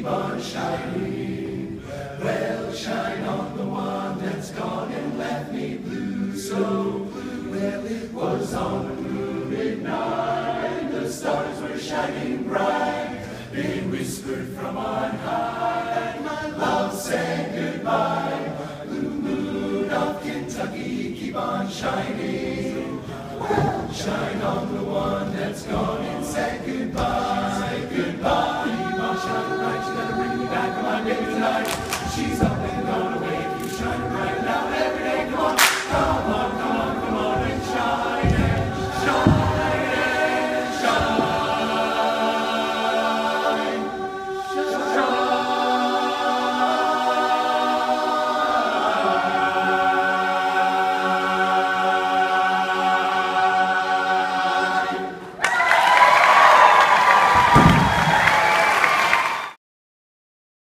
keep on shining. Well, shine on the one that's gone and left me blue, so blue. Well, it was on a moonlit night, the stars were shining bright. They whispered from on high, my love said goodbye. Blue moon of Kentucky, keep on shining. Well, shine on the one that's gone and said goodbye, goodbye. Keep on shining bright, she's gonna bring me back on my baby tonight. She's up